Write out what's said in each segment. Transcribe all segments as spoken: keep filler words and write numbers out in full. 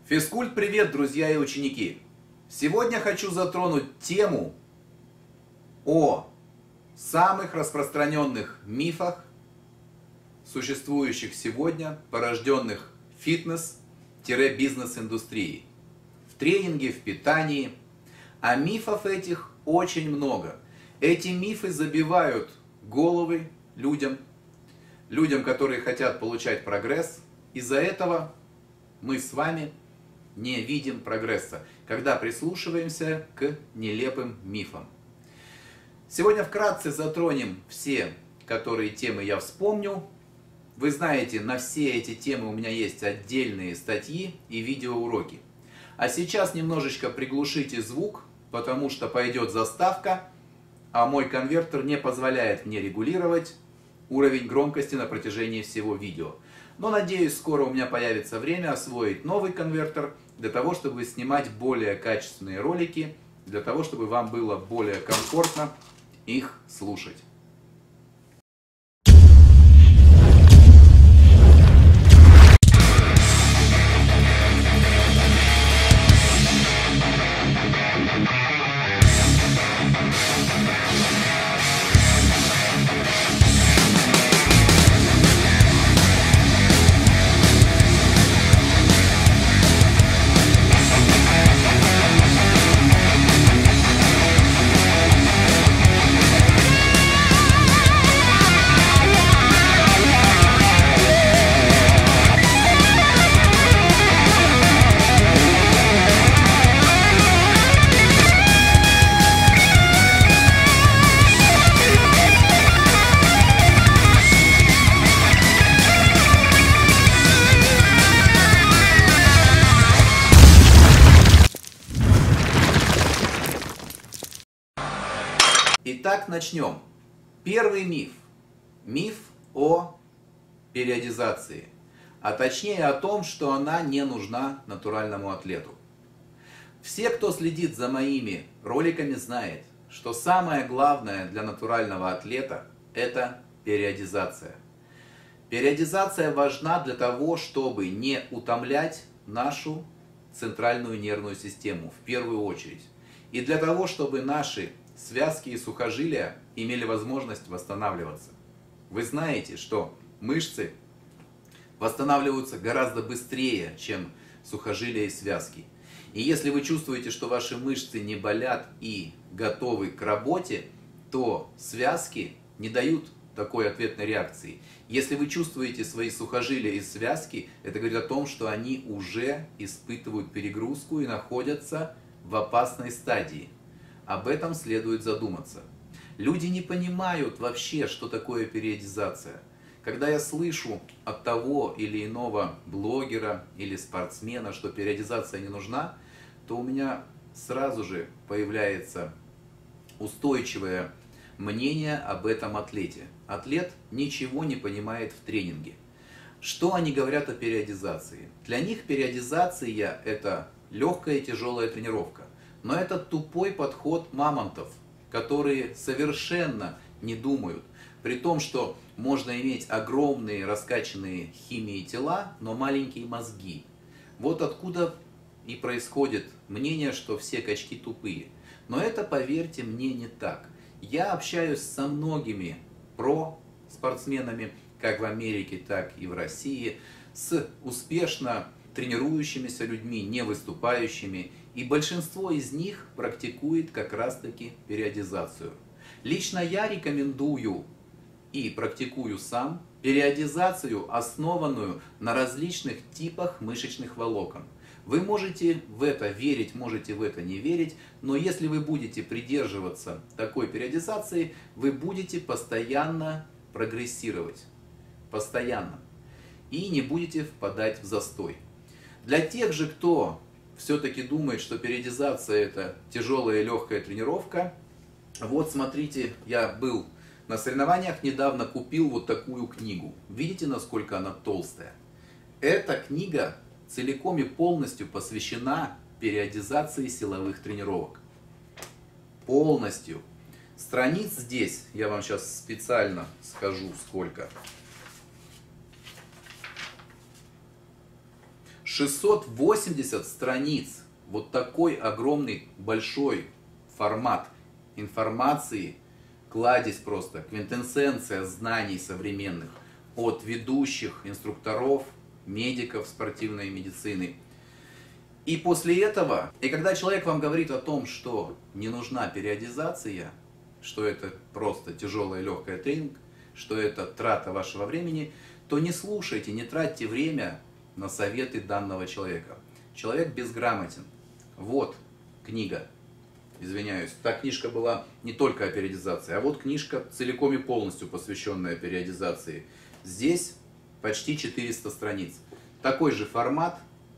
Физкульт, привет, друзья и ученики! Сегодня хочу затронуть тему о самых распространенных мифах, существующих сегодня, порожденных фитнес-бизнес-индустрией. В тренинге, в питании. А мифов этих очень много. Эти мифы забивают головы людям, людям, которые хотят получать прогресс. Из-за этого мы с вами не видим прогресса, когда прислушиваемся к нелепым мифам. Сегодня вкратце затронем все, которые темы я вспомню. Вы знаете, на все эти темы у меня есть отдельные статьи и видеоуроки. А сейчас немножечко приглушите звук, потому что пойдет заставка, а мой конвертер не позволяет мне регулировать уровень громкости на протяжении всего видео. Но надеюсь, скоро у меня появится время освоить новый конвертер, для того, чтобы снимать более качественные ролики, для того, чтобы вам было более комфортно их слушать. Итак, начнем. Первый миф. Миф о периодизации. А точнее о том, что она не нужна натуральному атлету. Все, кто следит за моими роликами, знает, что самое главное для натурального атлета – это периодизация. Периодизация важна для того, чтобы не утомлять нашу центральную нервную систему в первую очередь. И для того, чтобы наши связки и сухожилия имели возможность восстанавливаться. Вы знаете, что мышцы восстанавливаются гораздо быстрее, чем сухожилия и связки. И если вы чувствуете, что ваши мышцы не болят и готовы к работе, то связки не дают такой ответной реакции. Если вы чувствуете свои сухожилия и связки, это говорит о том, что они уже испытывают перегрузку и находятся в опасной стадии. Об этом следует задуматься. Люди не понимают вообще, что такое периодизация. Когда я слышу от того или иного блогера или спортсмена, что периодизация не нужна, то у меня сразу же появляется устойчивое мнение об этом атлете. Атлет ничего не понимает в тренинге. Что они говорят о периодизации? Для них периодизация – это легкая и тяжелая тренировка. Но это тупой подход мамонтов, которые совершенно не думают. При том, что можно иметь огромные раскачанные химией тела, но маленькие мозги. Вот откуда и происходит мнение, что все качки тупые. Но это, поверьте мне, не так. Я общаюсь со многими про-спортсменами, как в Америке, так и в России, с успешно тренирующимися людьми, не выступающими. И большинство из них практикует как раз-таки периодизацию. Лично я рекомендую и практикую сам периодизацию, основанную на различных типах мышечных волокон. Вы можете в это верить, можете в это не верить, но если вы будете придерживаться такой периодизации, вы будете постоянно прогрессировать. Постоянно. И не будете впадать в застой. Для тех же, кто все-таки думает, что периодизация – это тяжелая и легкая тренировка. Вот смотрите, я был на соревнованиях, недавно купил вот такую книгу. Видите, насколько она толстая? Эта книга целиком и полностью посвящена периодизации силовых тренировок. Полностью. Страниц здесь, я вам сейчас специально скажу сколько. шестьсот восемьдесят страниц. Вот такой огромный, большой формат информации, кладезь просто, квинтэссенция знаний современных от ведущих инструкторов, медиков спортивной медицины. И после этого, и когда человек вам говорит о том, что не нужна периодизация, что это просто тяжелый и легкий тренинг, что это трата вашего времени, то не слушайте, не тратьте время на советы данного человека. Человек безграмотен. Вот книга. Извиняюсь, та книжка была не только о периодизации, а вот книжка целиком и полностью посвященная периодизации. Здесь почти четыреста страниц. Такой же формат,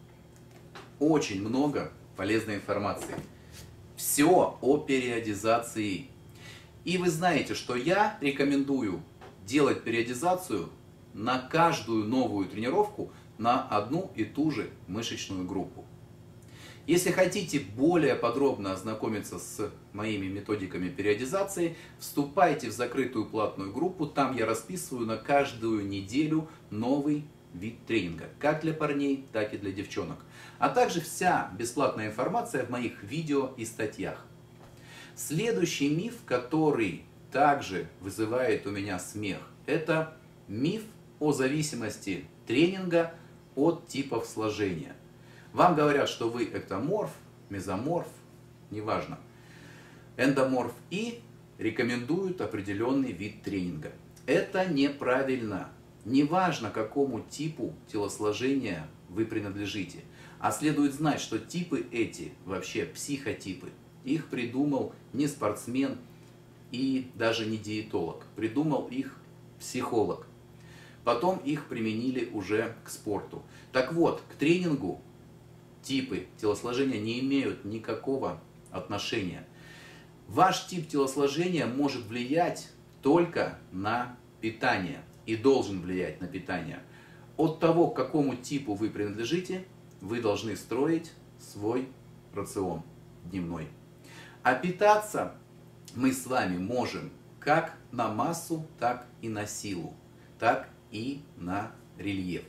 очень много полезной информации. Все о периодизации. И вы знаете, что я рекомендую делать периодизацию на каждую новую тренировку на одну и ту же мышечную группу. Если хотите более подробно ознакомиться с моими методиками периодизации, вступайте в закрытую платную группу. Там я расписываю на каждую неделю новый вид тренинга, как для парней, так и для девчонок. А также вся бесплатная информация в моих видео и статьях. Следующий миф, который также вызывает у меня смех, это миф о зависимости тренинга от типов сложения. Вам говорят, что вы эктоморф, мезоморф, неважно, эндоморф, и рекомендуют определенный вид тренинга. Это неправильно. Неважно, какому типу телосложения вы принадлежите. А следует знать, что типы эти, вообще психотипы, их придумал не спортсмен и даже не диетолог. Придумал их психолог. Потом их применили уже к спорту. Так вот, к тренингу типы телосложения не имеют никакого отношения. Ваш тип телосложения может влиять только на питание и должен влиять на питание. От того, к какому типу вы принадлежите, вы должны строить свой рацион дневной. А питаться мы с вами можем как на массу, так и на силу, так и на рельеф.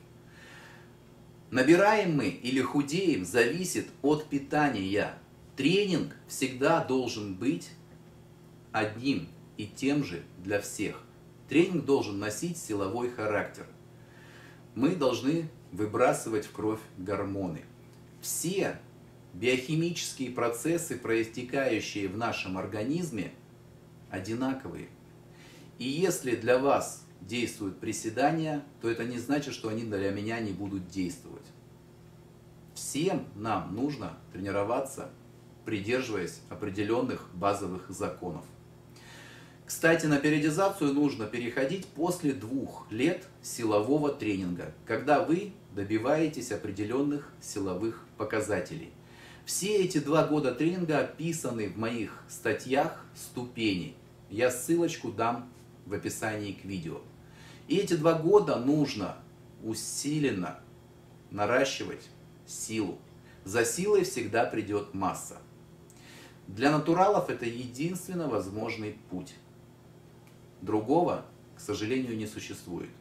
Набираем мы или худеем зависит от питания. Тренинг всегда должен быть одним и тем же для всех. Тренинг должен носить силовой характер. Мы должны выбрасывать в кровь гормоны. Все биохимические процессы, проистекающие в нашем организме, одинаковые. И если для вас действуют приседания, то это не значит, что они для меня не будут действовать. Всем нам нужно тренироваться, придерживаясь определенных базовых законов. Кстати, на периодизацию нужно переходить после двух лет силового тренинга, когда вы добиваетесь определенных силовых показателей. Все эти два года тренинга описаны в моих статьях «Ступени». Я ссылочку дам в описании к видео. И эти два года нужно усиленно наращивать силу. За силой всегда придет масса. Для натуралов это единственно возможный путь. Другого, к сожалению, не существует.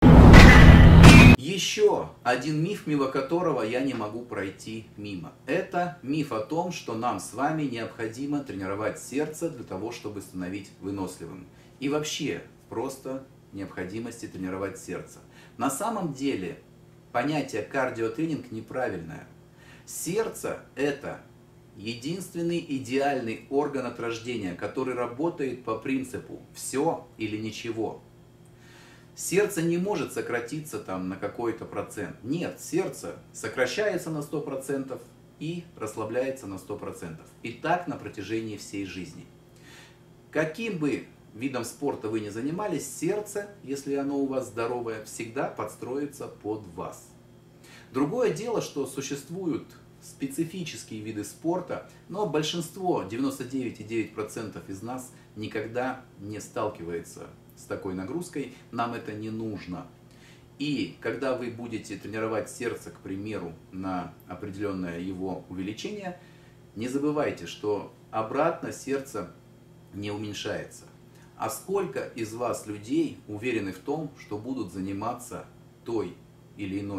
Еще один миф, мимо которого я не могу пройти мимо. Это миф о том, что нам с вами необходимо тренировать сердце для того, чтобы становиться выносливым. И вообще, просто необходимости тренировать сердце. На самом деле, понятие кардиотренинг неправильное. Сердце – это единственный идеальный орган от рождения, который работает по принципу «все или ничего». Сердце не может сократиться там на какой-то процент. Нет, сердце сокращается на сто процентов и расслабляется на сто процентов. И так на протяжении всей жизни. Каким бы видом спорта вы ни занимались, сердце, если оно у вас здоровое, всегда подстроится под вас. Другое дело, что существуют специфические виды спорта, но большинство, девяносто девять и девять десятых процента из нас, никогда не сталкивается с такой нагрузкой, нам это не нужно. И когда вы будете тренировать сердце, к примеру, на определенное его увеличение, не забывайте, что обратно сердце не уменьшается. А сколько из вас людей уверены в том, что будут заниматься той или иной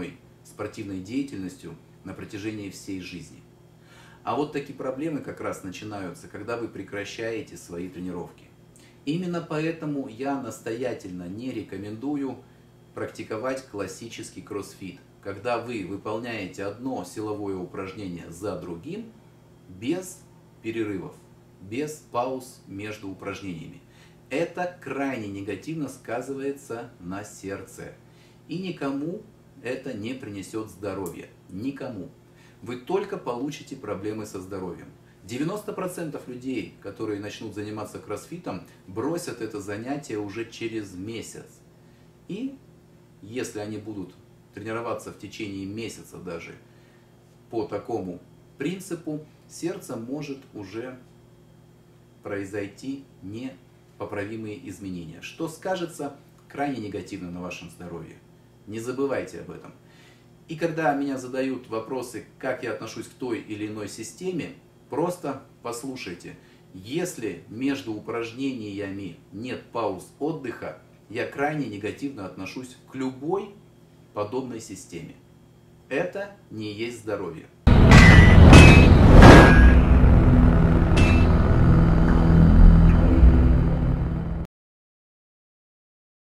спортивной деятельностью на протяжении всей жизни. А вот такие проблемы как раз начинаются, когда вы прекращаете свои тренировки. Именно поэтому я настоятельно не рекомендую практиковать классический кроссфит, когда вы выполняете одно силовое упражнение за другим без перерывов, без пауз между упражнениями. Это крайне негативно сказывается на сердце. И никому это не принесет здоровья. Никому. Вы только получите проблемы со здоровьем. девяносто процентов людей, которые начнут заниматься кроссфитом, бросят это занятие уже через месяц. И если они будут тренироваться в течение месяца даже по такому принципу, сердце может уже произойти непоправимые изменения, что скажется крайне негативно на вашем здоровье. Не забывайте об этом. И когда меня задают вопросы, как я отношусь к той или иной системе, просто послушайте. Если между упражнениями нет пауз отдыха, я крайне негативно отношусь к любой подобной системе. Это не есть здоровье.